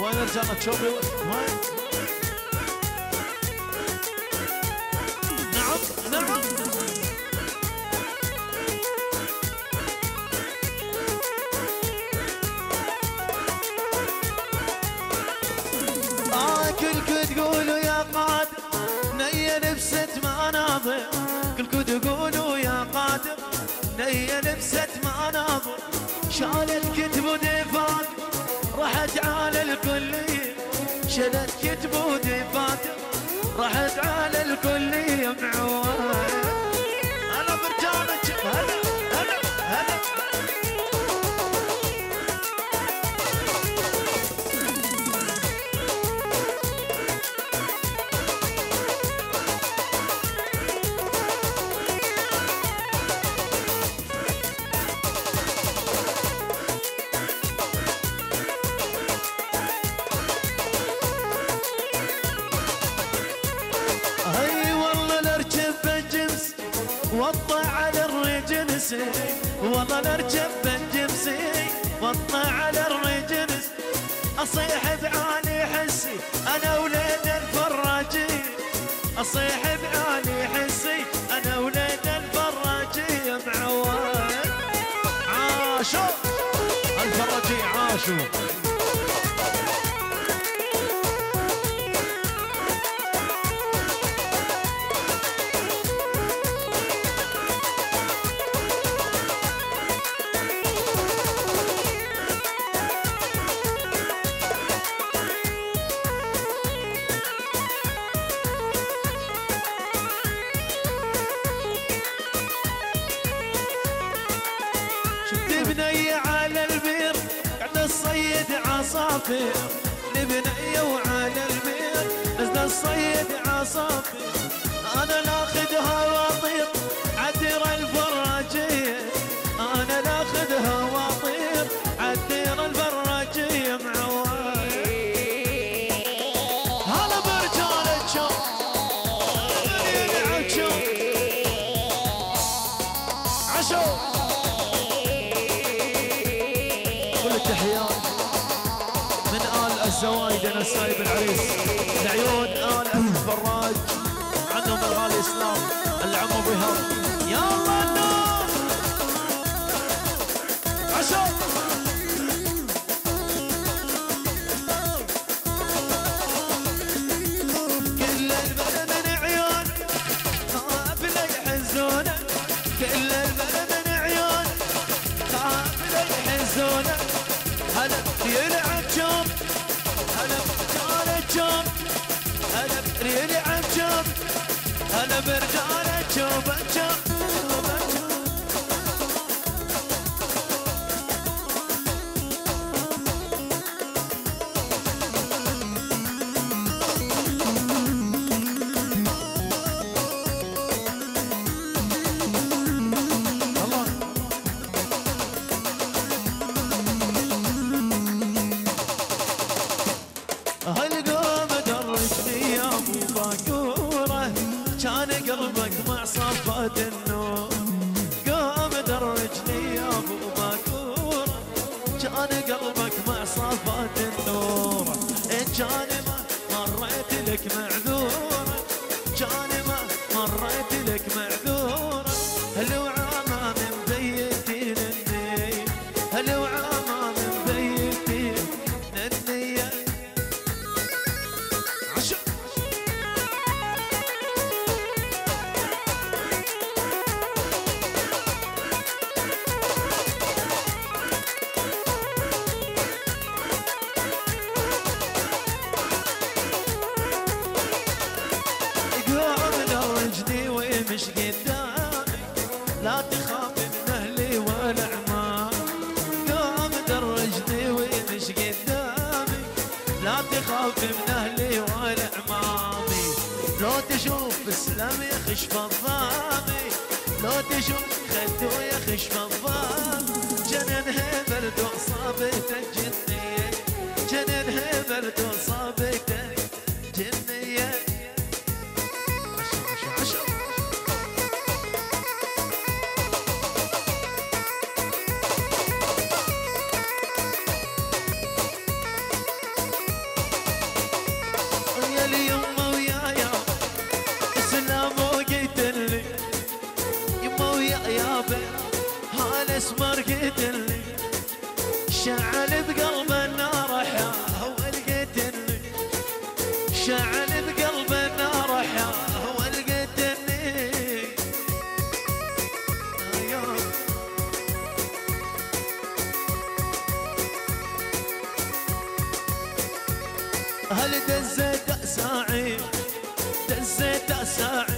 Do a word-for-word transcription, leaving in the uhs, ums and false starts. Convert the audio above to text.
وين رجعنا تشوفي وين؟ نعم نعم آه كلكم تقولوا يا قادر نية لبست مناظر، كلكم تقولوا يا قادر نية لبست مناظر، شالت كتب ودفات رحت على الكلية، شالت كتب ودفات رحت على الكلية معوان. أنا برجالك هلا هلا هلا وطى على الرجنس، والله نركب بالجمسي وطى على الرجنس، اصيح بعالي حسي انا ولاد الفراجي، اصيح بعالي حسي انا ولاد الفراجي معوان. عاشوا الفراجي عاشوا على البير قاعد الصيد عصافير، لبنية وعلى البير نزل الصيد عصافير، انا ناخذها واطير عدير الفراجية، انا ناخذها واطير عدير الفراجية معوان. هلا برجال الشوق يلعب شوق عشو التحيات من آل الزوايد، أنا سايب العريس لعيون آل الفراج عنهم الغالي إسلام العم أبو هاب. يلا النار عشان كل البلد من عيون خاف لا يحزونه، كل البلد من عيون خاف لا يحزونه، هلا يلعب جام هلا برجال الجام، هلا يلعب جام هلا برجال الجام الجام. هالقوم درجني يا ابو باكوره كان قلبك مع صفات النور، قوم درجني يا ابو باكوره كان قلبك مع صفات النور، ان كان ما مريت لك معذوره، كان ما مريت لك معذوره، هالوعامه من بيتي للني، هالوعامه من بيتي للنيه. مش قدامي لا تخاف من اهلي ولا عمامي، قوم درجني ومش قدامي لا تخاف من اهلي ولا عمامي، لو تشوف اسلام يخش فضامي، لو تشوف خدو يخش فضامي، جننها برد وصابته جنية، جننها برد وصابته جنية. ثيابه هالاسمر قتلني شعل بقلب النار حاه والقتلني شعل بقلب النار حاه والقتلني هل دزيت ساعي دزيت ساعي